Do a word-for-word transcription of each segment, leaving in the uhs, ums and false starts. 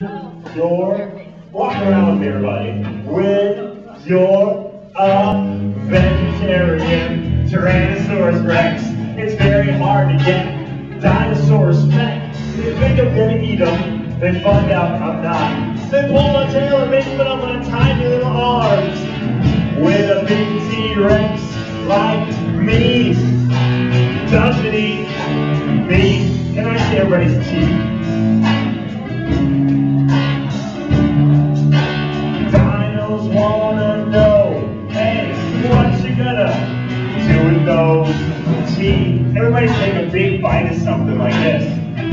Your, walk around with me, everybody. When you're a vegetarian Tyrannosaurus Rex, it's very hard to get dinosaur respect. They think I'm gonna eat them, they find out I'm not. They pull my tail and make it up on tiny little arms. With a big T-Rex like me, doesn't eat me. Can I see everybody's teeth? Wanna know, hey, what you gonna do with those teeth? Everybody take a big bite of something like this.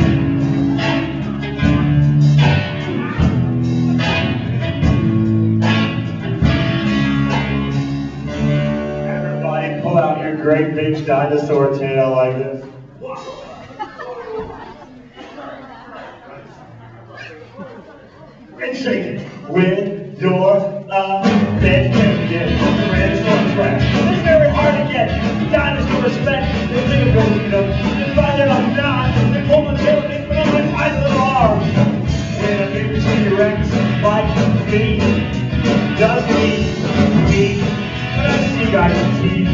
Everybody pull out your great big dinosaur tail like this. And shake it with your uh, vegetarian Tyrannosaurus Rex. It's very hard to get dinosaur respect. They think I'm going to eat them. They find out I'm not. They pull my tail and they put on my tiny little arms. With a big T-Rex like me, does me, me. But I see you guys' teeth.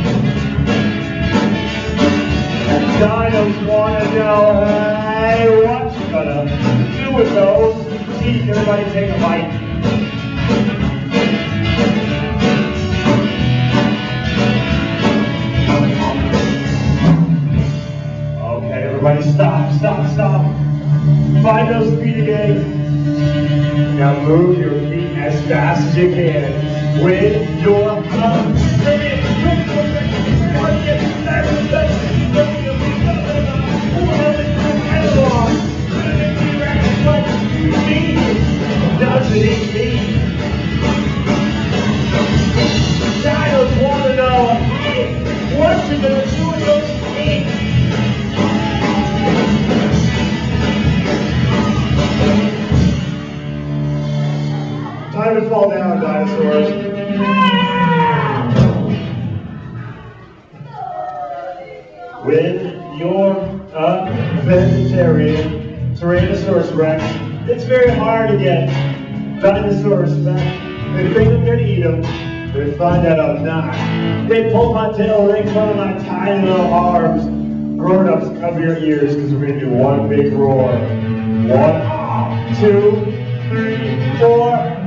And dinos want to know, hey, what you gonna do with those teeth? Everybody take a bite. Everybody stop, stop, stop. Find those feet again. Now move your feet as fast as you can with your arms. Doesn't eat me. Dinos want to know, hey, what you gonna do with those feet? Time to fall down, dinosaurs. When you're a vegetarian Tyrannosaurus Rex, it's very hard to get dinosaur respect. They think I'm gonna eat them, they find out I'm not. They pull my tail, they cover my tiny little arms. Grown-ups, cover your ears because we're gonna do one big roar. One, two, three, four.